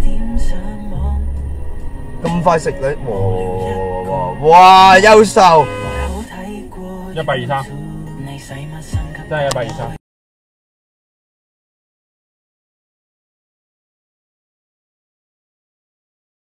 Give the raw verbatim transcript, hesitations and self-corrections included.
咁快食你，哇哇哇優秀， 一百二三，真係一百二三。